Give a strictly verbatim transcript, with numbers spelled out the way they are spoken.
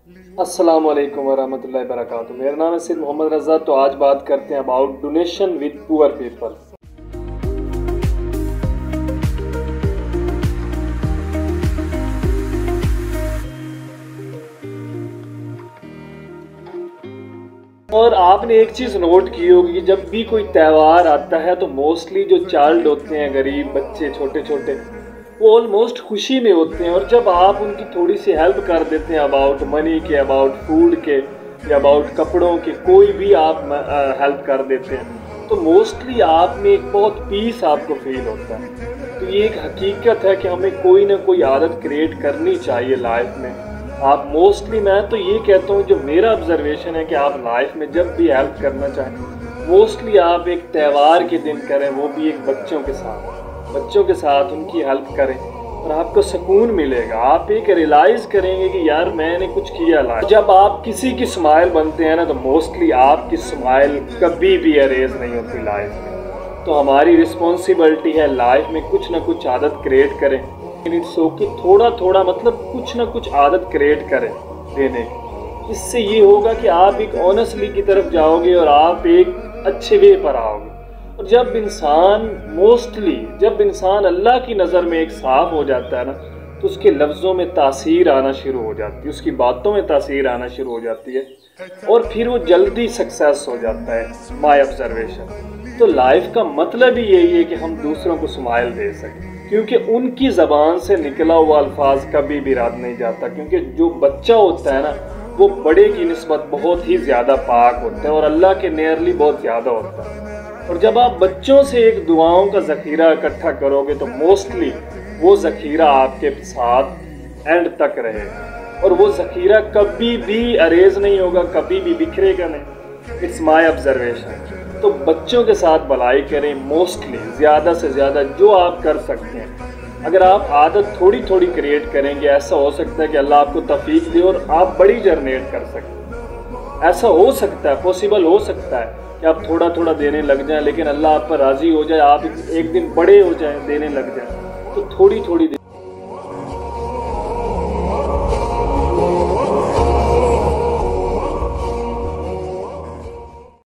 अस्सलाम वालेकुम वरहमतुल्लाहि वबरकातुहू। मेरा नाम है सैयद मोहम्मद रज़ा। तो आज बात करते हैं about donation with poor people. और आपने एक चीज़ नोट की होगी कि जब भी कोई त्यौहार आता है तो मोस्टली जो चाइल्ड होते हैं, गरीब बच्चे छोटे छोटे, वो ऑलमोस्ट खुशी में होते हैं। और जब आप उनकी थोड़ी सी हेल्प कर देते हैं अबाउट मनी के, अबाउट फूड के या अबाउट कपड़ों के, कोई भी आप हेल्प कर देते हैं तो मोस्टली आप में एक बहुत पीस आपको फील होता है। तो ये एक हकीकत है कि हमें कोई ना कोई आदत क्रिएट करनी चाहिए लाइफ में। आप मोस्टली, मैं तो ये कहता हूँ, जो मेरा ऑब्जर्वेशन है कि आप लाइफ में जब भी हेल्प करना चाहें मोस्टली आप एक त्यौहार के दिन करें, वो भी एक बच्चों के साथ बच्चों के साथ उनकी हेल्प करें और आपको सुकून मिलेगा। आप एक रियलाइज़ करेंगे कि यार मैंने कुछ किया लाइफ। जब आप किसी की स्माइल बनते हैं ना तो मोस्टली आपकी स्माइल कभी भी अरेज नहीं होती लाइफ में। तो हमारी रिस्पॉन्सिबिलिटी है लाइफ में कुछ ना कुछ आदत क्रिएट करें। इट्स ओके, थोड़ा थोड़ा मतलब कुछ ना कुछ आदत क्रिएट करें देने की। इससे ये होगा कि आप एक ऑनेस्टली की तरफ जाओगे और आप एक अच्छे वे पर आओगे। और जब इंसान मोस्टली जब इंसान अल्लाह की नज़र में एक साफ़ हो जाता है ना तो उसके लफ्ज़ों में तासीर आना शुरू हो जाती है, उसकी बातों में तासीर आना शुरू हो जाती है और फिर वो जल्दी सक्सेस हो जाता है। My observation. तो लाइफ का मतलब ही यही है कि हम दूसरों को स्माइल दे सकें, क्योंकि उनकी ज़बान से निकला हुआ अल्फाज कभी भी रद्द नहीं जाता। क्योंकि जो बच्चा होता है ना वो बड़े की निस्बत बहुत ही ज़्यादा पाक होता है और अल्लाह के नियरली बहुत ज़्यादा होता है। और जब आप बच्चों से एक दुआओं का ज़ख़ीरा इकट्ठा करोगे तो मोस्टली वो ज़ख़ीरा आपके साथ एंड तक रहेगा और वो ज़ख़ीरा कभी भी अरेज नहीं होगा, कभी भी बिखरेगा नहीं। It's my observation. तो बच्चों के साथ भलाई करें मोस्टली, ज़्यादा से ज़्यादा जो आप कर सकते हैं। अगर आप आदत थोड़ी थोड़ी क्रिएट करेंगे, ऐसा हो सकता है कि अल्लाह आपको तौफीक दे और आप बड़ी जनरेट कर सकें। ऐसा हो सकता है, पॉसिबल हो सकता है कि आप थोड़ा थोड़ा देने लग जाएं, लेकिन अल्लाह आप पर राज़ी हो जाए, आप एक दिन बड़े हो जाएं, देने लग जाएं। तो थोड़ी थोड़ी